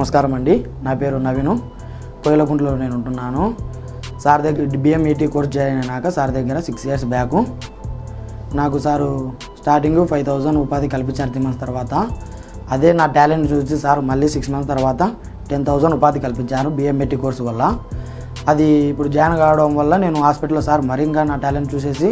నమస్కారం అండి. నా పేరు నవీను. కోయిలకుంటలో నేను ఉంటున్నాను. సార్ దగ్గర బిఎంఈటీ కోర్స్ జాయిన్ అయినాక సార్ దగ్గర 6 years బ్యాక్ నాకు సారు స్టార్టింగ్ 5,000 ఉపాధి కల్పించారు 3 months తర్వాత. అదే నా టాలెంట్ చూసి సార్ మళ్ళీ 6 months తర్వాత 10,000 ఉపాధి కల్పించారు బిఎంఈటీ కోర్సు వల్ల. అది ఇప్పుడు జాయిన్ కావడం వల్ల నేను హాస్పిటల్లో సార్ మరింగా నా టాలెంట్ చూసేసి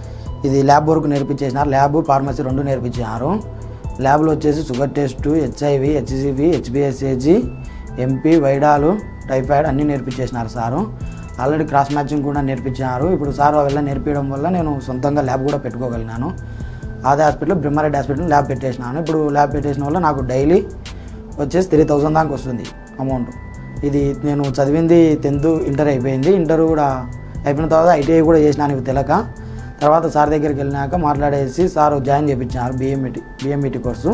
ఇది ల్యాబ్ వర్క్ నేర్పించేసినారు. ల్యాబ్ ఫార్మసీ 2 నేర్పించారు. ల్యాబ్లో వచ్చేసి షుగర్ టెస్టు, హెచ్ఐవి, హెచ్సివి, హెచ్బిఎస్ఏజీ, ఎంపీ, వైడాలు, టైఫాయిడ్ అన్నీ నేర్పించేసినారు సారు. ఆల్రెడీ క్రాస్ మ్యాచింగ్ కూడా నేర్పించారు. ఇప్పుడు సార్ అವೆಲ್ಲ నేర్పించడం వల్ల నేను సొంతంగా ల్యాబ్ కూడా పెట్టుకోగలిగినాను. అదే హాస్పిటల్లో బ్రహ్మారెడ్డి హాస్పిటల్ ల్యాబ్ పెట్టేసినాను. ఇప్పుడు ల్యాబ్ పెట్టేసిన వల్ల నాకు డైలీ వచ్చేసి 3,000 దాకా వస్తుంది అమౌంట్. ఇది నేను చదివింది 10th ఇంటర్ అయిపోయింది. ఇంటర్ కూడా అయిపోయిన తర్వాత ఐటీఐ కూడా చేసినాను ఇవి తెలక. తర్వాత సార్ దగ్గరికి వెళ్ళినాక మాట్లాడేసి సార్ జాయిన్ చేయించినారు బిఎంఈటీ కోర్సు.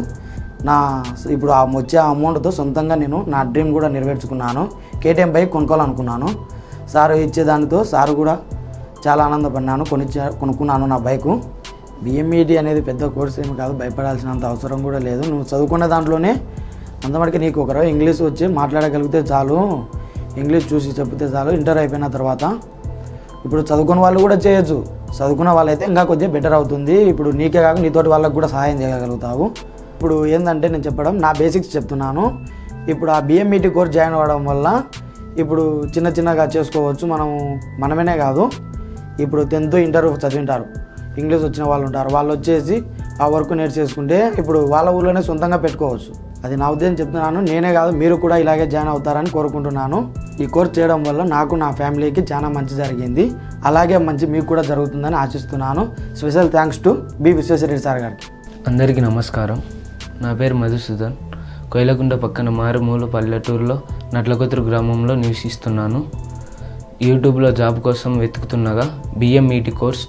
ఇప్పుడు వచ్చే అమౌంట్తో సొంతంగా నేను నా డ్రీమ్ కూడా నెరవేర్చుకున్నాను. కేటీఎం బైక్ కొనుక్కోవాలనుకున్నాను. సార్ ఇచ్చేదానితో సార్ కూడా చాలా ఆనందపడినాను. కొనుక్కున్నాను నా బైకు. బిఎంఈటీ అనేది పెద్ద కోర్స్ ఏమి కాదు, భయపడాల్సినంత అవసరం కూడా లేదు. నువ్వు చదువుకునే దాంట్లోనే అంతమటికి నీకు ఒకరు ఇంగ్లీష్ వచ్చి మాట్లాడగలిగితే చాలు, ఇంగ్లీష్ చూసి చెప్తే చాలు. ఇంటర్ అయిపోయిన తర్వాత ఇప్పుడు చదువుకున్న వాళ్ళు కూడా చేయొచ్చు. చదువుకున్న వాళ్ళైతే ఇంకా కొద్దిగా బెటర్ అవుతుంది. ఇప్పుడు నీకే కాక నీతోటి వాళ్ళకు కూడా సహాయం చేయగలుగుతావు. ఇప్పుడు ఏంటంటే నేను చెప్పడం నా బేసిక్స్ చెప్తున్నాను. ఇప్పుడు ఆ బిఎంఈటీ కోర్స్ జాయిన్ అవ్వడం వల్ల ఇప్పుడు చిన్నగా చేసుకోవచ్చు. మనమేనే కాదు, ఇప్పుడు 10th ఇంటర్ చదివింటారు, ఇంగ్లీష్ వచ్చిన వాళ్ళు ఉంటారు. వాళ్ళు వచ్చేసి ఆ వర్క్ నేర్చేసుకుంటే ఇప్పుడు వాళ్ళ ఊళ్ళోనే సొంతంగా పెట్టుకోవచ్చు. అది నా ఉద్దేశం చెప్తున్నాను. నేనే కాదు, మీరు కూడా ఇలాగే జాయిన్ అవుతారని కోరుకుంటున్నాను. ఈ కోర్స్ చేయడం వల్ల నాకు నా ఫ్యామిలీకి చాలా మంచి జరిగింది. అలాగే మంచి మీకు కూడా జరుగుతుందని ఆశిస్తున్నాను. Special thanks to B Visweswara Reddy sir గారికి. అందరికీ నమస్కారం. నా పేరు మధుసూదన్. కోయిలకుంట పక్కన మారుమూల పల్లెటూరులో నట్లకొతురు గ్రామంలో నివసిస్తున్నాను. యూట్యూబ్లో జాబ్ కోసం వెతుకుతుండగా బిఎంఈటీ కోర్స్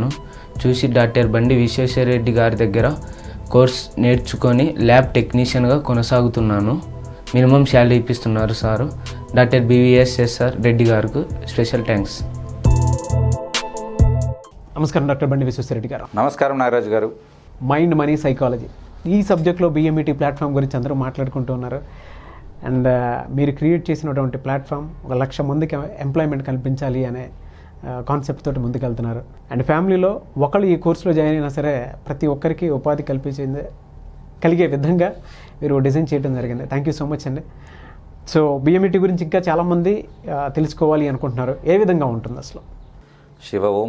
చూసి డాక్టర్ బండి విశ్వేశ్వరరెడ్డి గారి దగ్గర కోర్స్ నేర్చుకొని ల్యాబ్ టెక్నీషియన్గా కొనసాగుతున్నాను. మినిమం శాలరీ ఇప్పిస్తున్నారు సారు. డాక్టర్ బివిఎస్ఎస్ఆర్ రెడ్డి గారికి స్పెషల్ థ్యాంక్స్. నమస్కారం డాక్టర్ బండి విశ్వేశ్వరరెడ్డి గారు. నమస్కారం నాగరాజు గారు. మైండ్ మనీ సైకాలజీ ఈ సబ్జెక్ట్లో బిఎంఈటీ ప్లాట్ఫామ్ గురించి అందరూ మాట్లాడుకుంటూ ఉన్నారు. అండ్ మీరు క్రియేట్ చేసినటువంటి ప్లాట్ఫామ్ 1,00,000 మందికి ఎంప్లాయ్మెంట్ కల్పించాలి అనే కాన్సెప్ట్ తోటి ముందుకెళ్తున్నారు. అండ్ ఫ్యామిలీలో ఒకళ్ళు ఈ కోర్సులో జాయిన్ అయినా సరే ప్రతి ఒక్కరికి ఉపాధి కలిగే విధంగా మీరు డిజైన్ చేయడం జరిగింది. థ్యాంక్ యూ సో మచ్ అండి. సో బిఎంఈటీ గురించి ఇంకా చాలామంది తెలుసుకోవాలి అనుకుంటున్నారు. ఏ విధంగా ఉంటుంది అసలు? Shiva Om.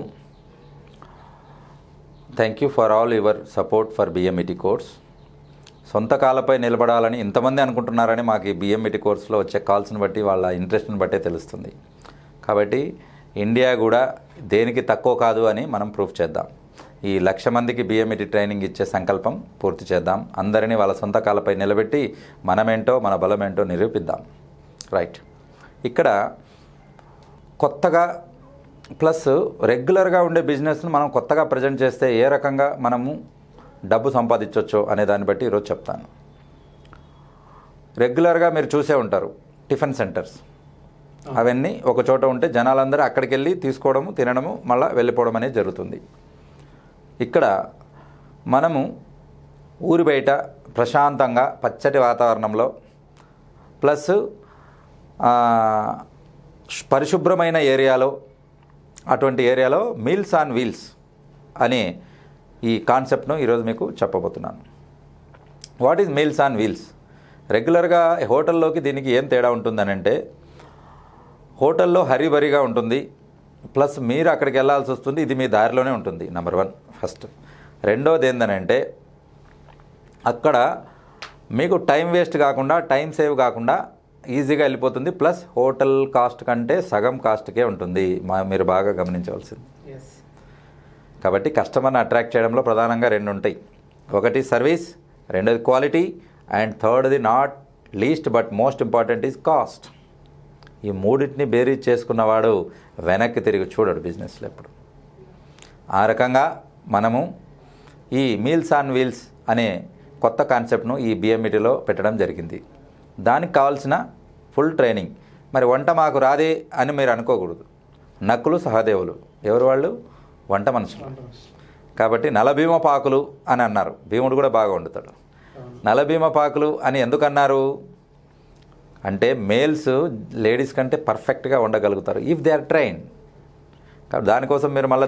Thank you for all your support for BMET course. సొంత కాళ్ళపై నిలబడాలని ఇంతమంది అనుకుంటున్నారని మాకు ఈ బిఎంఈటీ కోర్సులో వచ్చే కాల్స్ని బట్టి వాళ్ళ ఇంట్రెస్ట్ని బట్టే తెలుస్తుంది. కాబట్టి ఇండియా కూడా దేనికి తక్కువ కాదు అని మనం ప్రూఫ్ చేద్దాం. ఈ 1,00,000 మందికి బిఎంఈటీ ట్రైనింగ్ ఇచ్చే సంకల్పం పూర్తి చేద్దాం. అందరినీ వాళ్ళ సొంత కాళ్ళపై నిలబెట్టి మనమేంటో మన బలమేంటో నిరూపిద్దాం. రైట్. ఇక్కడ కొత్తగా ప్లస్ రెగ్యులర్గా ఉండే బిజినెస్ను మనం కొత్తగా ప్రజెంట్ చేస్తే ఏ రకంగా మనము డబ్బు సంపాదించవచ్చో అనే దాన్ని బట్టి ఈరోజు చెప్తాను. రెగ్యులర్గా మీరు చూసే ఉంటారు టిఫిన్ సెంటర్స్, అవన్నీ ఒక చోట ఉంటే జనాలందరూ అక్కడికి వెళ్ళి తీసుకోవడము, తినడము, మళ్ళీ వెళ్ళిపోవడం అనేది జరుగుతుంది. ఇక్కడ మనము ఊరి బయట ప్రశాంతంగా పచ్చటి వాతావరణంలో ప్లస్ పరిశుభ్రమైన ఏరియాలో, అటువంటి ఏరియాలో మీల్స్ ఆన్ వీల్స్ అనే ఈ కాన్సెప్ట్ను ఈరోజు మీకు చెప్పబోతున్నాను. What is meals on wheels? రెగ్యులర్గా హోటల్లోకి దీనికి ఏం తేడా ఉంటుందనంటే, హోటల్లో హరీబరీగా ఉంటుంది, ప్లస్ మీరు అక్కడికి వెళ్ళాల్సి వస్తుంది. ఇది మీ దారిలోనే ఉంటుంది. Number 1 first. రెండోది ఏంటనంటే, అక్కడ మీకు టైం వేస్ట్ కాకుండా, టైం సేవ్ కాకుండా ఈజీగా వెళ్ళిపోతుంది. ప్లస్ హోటల్ కాస్ట్ కంటే సగం కాస్ట్కే ఉంటుంది. మీరు బాగా గమనించవలసింది. కాబట్టి కస్టమర్ని అట్రాక్ట్ చేయడంలో ప్రధానంగా 2 ఉంటాయి. ఒకటి సర్వీస్, రెండోది క్వాలిటీ, అండ్ థర్డ్ది not least but most important is cost. ఈ మూడింటిని బేరీజ్ చేసుకున్నవాడు వెనక్కి తిరిగి చూడడు బిజినెస్లో ఎప్పుడు. ఆ రకంగా మనము ఈ మీల్స్ ఆన్ వీల్స్ అనే కొత్త కాన్సెప్ట్ను ఈ బిఎంఈటీలో పెట్టడం జరిగింది. దానికి కావాల్సిన ఫుల్ ట్రైనింగ్. మరి వంట మాకు రాదే అని మీరు అనుకోకూడదు. నక్కులు సహదేవులు ఎవరు వాళ్ళు? వంట మనుషులు. కాబట్టి నలభీమ పాకులు అని అన్నారు. భీముడు కూడా బాగా వండుతాడు. నలభీమ పాకులు అని ఎందుకన్నారు? అంటే మేల్స్ లేడీస్ కంటే పర్ఫెక్ట్గా ఉండగలుగుతారు ఇఫ్ దే ఆర్ ట్రైన్. కాబట్టి దానికోసం మీరు మళ్ళీ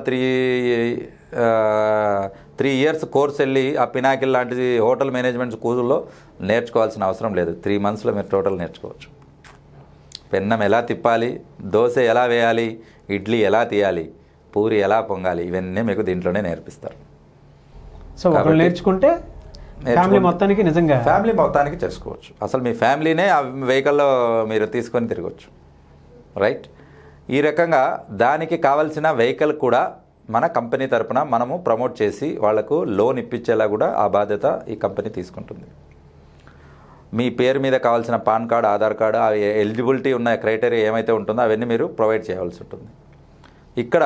3 years కోర్స్ వెళ్ళి ఆ పినాకిల్ లాంటిది హోటల్ మేనేజ్మెంట్ స్కూల్లో నేర్చుకోవాల్సిన అవసరం లేదు. 3 monthsలో మీరు టోటల్ నేర్చుకోవచ్చు. పెన్నం ఎలా తిప్పాలి, దోశ ఎలా వేయాలి, ఇడ్లీ ఎలా తీయాలి, పూరి ఎలా పొంగాలి, ఇవన్నీ మీకు దీంట్లోనే నేర్పిస్తారు. సో ఒకళ్ళు నేర్చుకుంటే ఫ్యామిలీ మొత్తానికి నిజంగా ఫ్యామిలీ మొత్తానికి చేసుకోవచ్చు. అసలు మీ ఫ్యామిలీనే ఆ వెహికల్లో మీరు తీసుకొని తిరగవచ్చు. రైట్. ఈ రకంగా దానికి కావాల్సిన వెహికల్ కూడా మన కంపెనీ తరపున మనము ప్రమోట్ చేసి వాళ్లకు లోన్ ఇప్పించేలా కూడా ఆ బాధ్యత ఈ కంపెనీ తీసుకుంటుంది. మీ పేరు మీద కావాల్సిన పాన్ కార్డ్, ఆధార్ కార్డు, ఆ ఎలిజిబిలిటీ ఉన్న క్రైటీరియా ఏమైతే ఉంటుందో అవన్నీ మీరు ప్రొవైడ్ చేయాల్సి ఉంటుంది. ఇక్కడ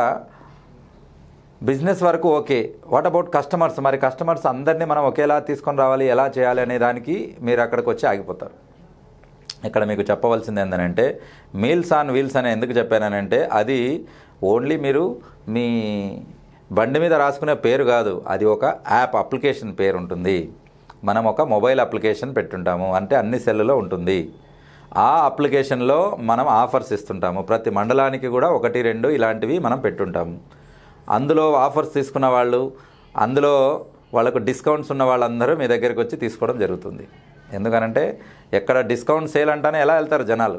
బిజినెస్ వరకు ఓకే. What about customers? మరి కస్టమర్స్ అందరినీ మనం ఒకేలా తీసుకొని రావాలి, ఎలా చేయాలి అనే దానికి మీరు అక్కడికి వచ్చి ఆగిపోతారు. ఇక్కడ మీకు చెప్పవలసింది ఏంటంటే మీల్స్ ఆన్ వీల్స్ అని ఎందుకు చెప్పానంటే అది ఓన్లీ మీరు మీ బండి మీద రాసుకునే పేరు కాదు, అది ఒక యాప్ అప్లికేషన్ పేరు ఉంటుంది. మనం ఒక మొబైల్ అప్లికేషన్ పెట్టుంటాము, అంటే అన్ని సెల్లులో ఉంటుంది. ఆ అప్లికేషన్లో మనం ఆఫర్స్ ఇస్తుంటాము. ప్రతి మండలానికి కూడా 1-2 ఇలాంటివి మనం పెట్టుంటాము. అందులో ఆఫర్స్ తీసుకున్న వాళ్ళు, అందులో వాళ్ళకు డిస్కౌంట్స్ ఉన్న వాళ్ళందరూ మీ దగ్గరికి వచ్చి తీసుకోవడం జరుగుతుంది. ఎందుకనంటే ఎక్కడ డిస్కౌంట్ సేల్ అంటానే ఎలా వెళ్తారు జనాలు,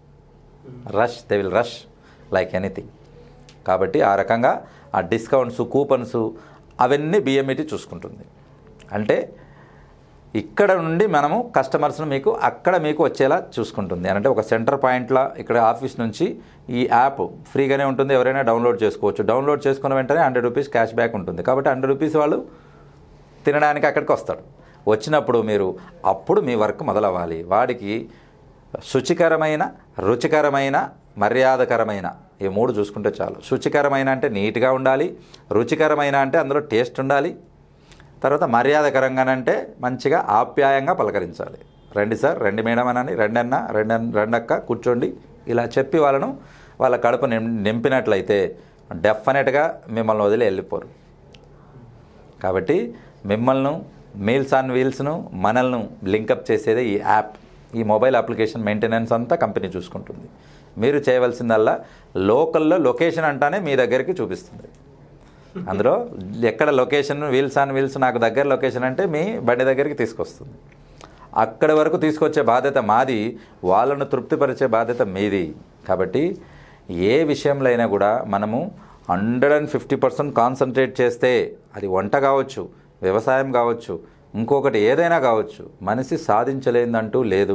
rush, they will rush like anything. కాబట్టి ఆ రకంగా ఆ డిస్కౌంట్స్, కూపన్స్ అవన్నీ బిఎంఈటీ చూసుకుంటుంది. అంటే ఇక్కడ నుండి మనము కస్టమర్స్ను మీకు అక్కడ మీకు వచ్చేలా చూసుకుంటుంది. అంటే ఒక సెంటర్ పాయింట్లో ఇక్కడ ఆఫీస్ నుంచి ఈ యాప్ ఫ్రీగానే ఉంటుంది, ఎవరైనా డౌన్లోడ్ చేసుకోవచ్చు. డౌన్లోడ్ చేసుకున్న వెంటనే 100 రూపీస్ క్యాష్ బ్యాక్ ఉంటుంది. కాబట్టి 100 రూపీస్ వాళ్ళు తినడానికి అక్కడికి వస్తాడు. వచ్చినప్పుడు మీరు అప్పుడు మీ వర్క్ మొదలవ్వాలి. వాడికి శుచికరమైన, రుచికరమైన, మర్యాదకరమైన ఈ 3 చూసుకుంటే చాలు. శుచికరమైన అంటే నీట్గా ఉండాలి, రుచికరమైన అంటే అందులో టేస్ట్ ఉండాలి, తర్వాత మర్యాదకరంగానంటే మంచిగా ఆప్యాయంగా పలకరించాలి. రండి సార్, రండి మేడం అనని, రెండన్న, రెండక్క కూర్చోండి ఇలా చెప్పి వాళ్ళ కడుపు నింపినట్లయితే డెఫినెట్గా మిమ్మల్ని వదిలి వెళ్ళిపోరు. కాబట్టి మిమ్మల్ని మీల్స్ ఆన్ వీల్స్ను మనల్ని లింకప్ చేసేదే ఈ యాప్. ఈ మొబైల్ అప్లికేషన్ మెయింటెనెన్స్ అంతా కంపెనీ చూసుకుంటుంది. మీరు చేయవలసిందల్లా లోకల్లో లొకేషన్ అంటానే మీ దగ్గరికి చూపిస్తుంది. అందులో ఎక్కడ లొకేషన్, వీల్స్ ఆన్ వీల్స్ నాకు దగ్గర లొకేషన్ అంటే మీ బండి దగ్గరికి తీసుకొస్తుంది. అక్కడి వరకు తీసుకొచ్చే బాధ్యత మాది, వాళ్ళను తృప్తిపరిచే బాధ్యత మీది. కాబట్టి ఏ విషయంలో అయినా కూడా మనము 150% కాన్సన్ట్రేట్ చేస్తే, అది వంట కావచ్చు, వ్యవసాయం కావచ్చు, ఇంకొకటి ఏదైనా కావచ్చు, మనిషి సాధించలేదంటూ లేదు.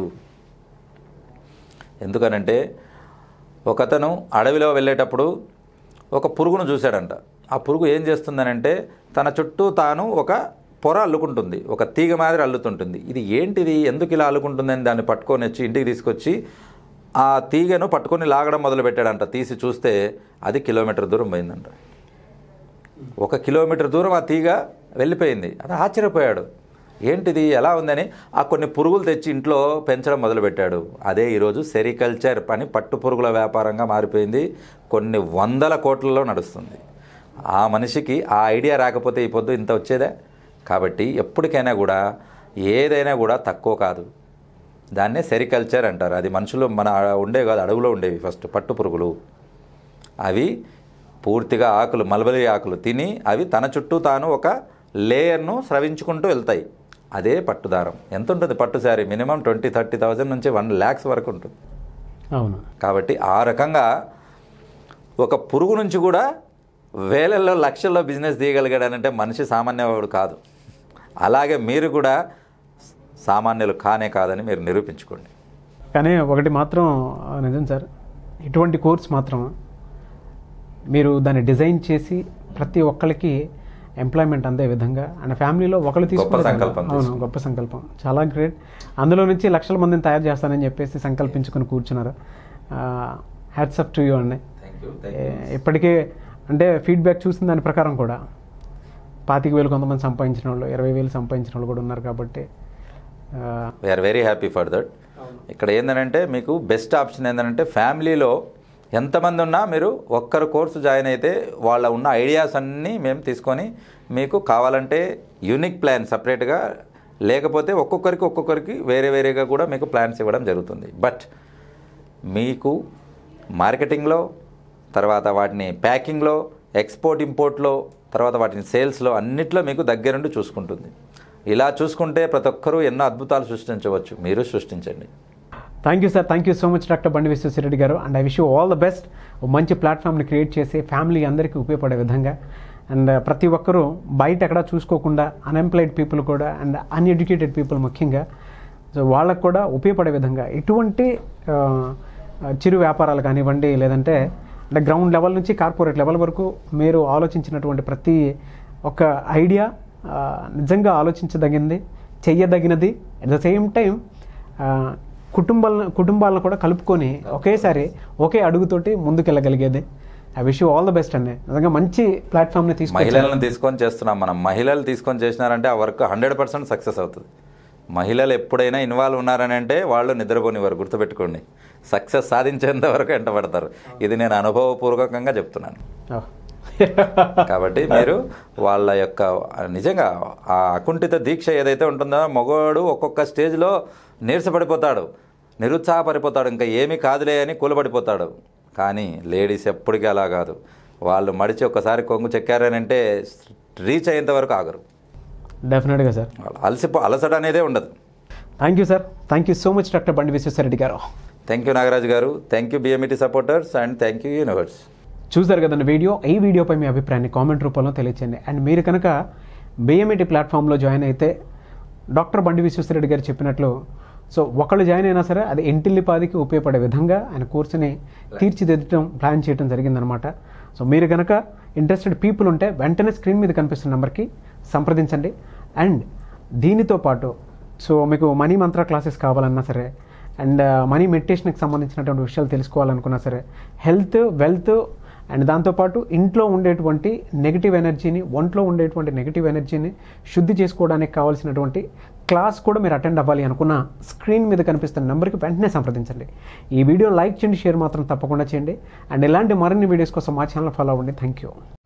ఎందుకనంటే ఒకతను అడవిలో వెళ్ళేటప్పుడు ఒక పురుగును చూశాడంట. ఆ పురుగు ఏం చేస్తుందనంటే తన చుట్టూ తాను ఒక పొర అల్లుకుంటుంది, ఒక తీగ మాదిరి అల్లుతుంటుంది. ఇది ఏంటిది, ఎందుకు ఇలా అల్లుకుంటుందని దాన్ని పట్టుకొని వచ్చి ఇంటికి తీసుకొచ్చి ఆ తీగను పట్టుకొని లాగడం మొదలుపెట్టాడంట. తీసి చూస్తే అది కిలోమీటర్ దూరం పోయిందంట. 1 కిలోమీటర్ దూరం ఆ తీగ వెళ్ళిపోయింది. అది ఆశ్చర్యపోయాడు, ఏంటిది ఎలా ఉందని ఆ కొన్ని పురుగులు తెచ్చి ఇంట్లో పెంచడం మొదలుపెట్టాడు. అదే ఈరోజు సెరికల్చర్ పని పట్టు పురుగుల వ్యాపారంగా మారిపోయింది. కొన్ని 100 కోట్లలో నడుస్తుంది. ఆ మనిషికి ఆ ఐడియా రాకపోతే ఈ పొద్దు ఇంత వచ్చేదే. కాబట్టి ఎప్పటికైనా కూడా ఏదైనా కూడా తక్కువ కాదు. దాన్నే సెరికల్చర్ అంటారు. అది మనుషులు మన ఉండేవి కాదు, అడవులో ఉండేవి ఫస్ట్ పట్టు పురుగులు. అవి పూర్తిగా ఆకులు, మల్బరీ ఆకులు తిని అవి తన చుట్టూ తాను ఒక లేయర్ను స్రవించుకుంటూ వెళ్తాయి. అదే పట్టుదారం. ఎంత ఉంటుంది పట్టు శారీ? మినిమం 20,000-30,000 నుంచి 1 lakhs వరకు ఉంటుంది. అవును. కాబట్టి ఆ రకంగా ఒక పురుగు నుంచి కూడా వేలల్లో, లక్షల్లో బిజినెస్ తీయగలిగాడనంటే మనిషి సామాన్యవాడు కాదు. అలాగే మీరు కూడా సామాన్యులు కానే కాదని మీరు నిరూపించుకోండి. కానీ ఒకటి మాత్రం నిజం సార్, ఇటువంటి కోర్స్ మాత్రం మీరు దాన్ని డిజైన్ చేసి ప్రతి ఒక్కరికి ఎంప్లాయ్మెంట్ అందే విధంగా అండ్ ఫ్యామిలీలో ఒకరు తీసుకుంటే అవును, గొప్ప సంకల్పం, చాలా గ్రేట్. అందులో నుంచి లక్షల మందిని తయారు చేస్తానని చెప్పేసి సంకల్పించుకొని కూర్చున్నారు. హ్యాట్స్ అప్ టు యూ అండి. ఇప్పటికే అంటే ఫీడ్బ్యాక్ చూసిన దాని ప్రకారం కూడా 25,000 కొంతమంది సంపాదించిన వాళ్ళు, 20,000 సంపాదించిన వాళ్ళు కూడా ఉన్నారు. కాబట్టి we're very happy for that. ఇక్కడ ఏంటంటే మీకు బెస్ట్ ఆప్షన్ ఏంటంటే ఫ్యామిలీలో ఎంతమంది ఉన్నా మీరు ఒక్కరు కోర్సు జాయిన్ అయితే వాళ్ళ ఉన్న ఐడియాస్ అన్నీ మేము తీసుకొని మీకు కావాలంటే యూనిక్ ప్లాన్ సపరేట్గా లేకపోతే ఒక్కొక్కరికి వేరే వేరేగా కూడా మీకు ప్లాన్స్ ఇవ్వడం జరుగుతుంది. బట్ మీకు మార్కెటింగ్లో, తర్వాత వాటిని ప్యాకింగ్లో, ఎక్స్పోర్ట్ ఇంపోర్ట్లో, తర్వాత వాటిని సేల్స్లో అన్నిట్లో మీకు దగ్గరుండి చూసుకుంటుంది. ఇలా చూసుకుంటే ప్రతి ఒక్కరూ ఎన్నో అద్భుతాలు సృష్టించవచ్చు. మీరు సృష్టించండి. Thank you sir, thank you so much doctor Bandi Vishweshwar Reddy garu. And I wish you all the best. మంచి ప్లాట్ఫామ్ని క్రియేట్ చేసి ఫ్యామిలీ అందరికీ ఉపయోగపడే విధంగా, అండ్ ప్రతి ఒక్కరూ బయట ఎక్కడా చూసుకోకుండా అన్ఎంప్లాయిడ్ పీపుల్ కూడా అండ్ అన్ఎడ్యుకేటెడ్ పీపుల్ ముఖ్యంగా, సో వాళ్ళకు కూడా ఉపయోగపడే విధంగా ఎటువంటి చిరు వ్యాపారాలు కానివ్వండి, లేదంటే అంటే గ్రౌండ్ లెవెల్ నుంచి కార్పొరేట్ లెవెల్ వరకు మీరు ఆలోచించినటువంటి ప్రతి ఒక్క ఐడియా నిజంగా ఆలోచించదగింది, చెయ్యదగినది. అట్ ద సేమ్ టైం కుటుంబాలను కూడా కలుపుకొని ఒకేసారి ఒకే అడుగుతోటి ముందుకెళ్ళగలిగేది. I wish you all the best అండి. నిజంగా మంచి ప్లాట్ఫామ్ని మహిళలను తీసుకొని చేస్తున్నాం మనం. మహిళలు తీసుకొని చేసినారంటే ఆ వర్క్ 100% సక్సెస్ అవుతుంది. మహిళలు ఎప్పుడైనా ఇన్వాల్వ్ ఉన్నారని అంటే వాళ్ళు నిద్రపోనివారు, గుర్తుపెట్టుకోండి. సక్సెస్ సాధించేంత వరకు వెంటబడతారు. ఇది నేను అనుభవపూర్వకంగా చెప్తున్నాను. కాబట్టి మీరు వాళ్ళ యొక్క నిజంగా ఆ అకుంఠిత దీక్ష ఏదైతే ఉంటుందో, మగవాడు ఒక్కొక్క స్టేజ్లో నీరసపడిపోతాడు, నిరుత్సాహపడిపోతాడు, ఇంకా ఏమీ కాదులే అని కూలబడిపోతాడు. కానీ లేడీస్ ఎప్పటికీ అలా కాదు. వాళ్ళు మడిచి ఒక్కసారి కొంగు చెక్కారనంటే రీచ్ అయ్యేంత వరకు ఆగరు. డెఫినెట్గా సార్. అలసట అనేదే ఉండదు. Thank you sir, thank you so much doctor Bandi Vishweshwar Reddy గారు. థ్యాంక్ యూ నాగరాజు గారు, thank you BMET supporters and thank you universe. చూసారు కదండి వీడియో. ఈ వీడియోపై మీ అభిప్రాయాన్ని కామెంట్ రూపంలో తెలియచేయండి. అండ్ మీరు కనుక BMET ప్లాట్ఫామ్లో జాయిన్ అయితే డాక్టర్ బండి విశ్వేశ్వరరెడ్డి గారు చెప్పినట్లు, సో ఒకళ్ళు జాయిన్ అయినా సరే అది ఇంటిల్లిపాదికి ఉపయోగపడే విధంగా ఆయన కోర్సుని తీర్చిదిద్దడం ప్లాన్ చేయడం జరిగిందనమాట. సో మీరు కనుక ఇంట్రెస్టెడ్ పీపుల్ ఉంటే వెంటనే స్క్రీన్ మీద కనిపిస్తున్న నెంబర్కి సంప్రదించండి. అండ్ దీనితో పాటు సో మీకు మనీ మంత్ర క్లాసెస్ కావాలన్నా సరే, అండ్ మనీ మెడిటేషన్కి సంబంధించినటువంటి విషయాలు తెలుసుకోవాలనుకున్నా సరే, హెల్త్, వెల్త్, అండ్ దాంతోపాటు ఇంట్లో ఉండేటువంటి నెగిటివ్ ఎనర్జీని, ఒంట్లో ఉండేటువంటి నెగిటివ్ ఎనర్జీని శుద్ధి చేసుకోవడానికి కావాల్సినటువంటి క్లాస్ కూడా మీరు అటెండ్ అవ్వాలి అనుకున్న స్క్రీన్ మీద కనిపిస్తున్న నెంబర్కి వెంటనే సంప్రదించండి. ఈ వీడియో లైక్ చేయండి, షేర్ మాత్రం తప్పకుండా చేయండి. అండ్ ఇలాంటి మరిన్ని వీడియోస్ కోసం మా ఛానల్ ఫాలో అవ్వండి. Thank you.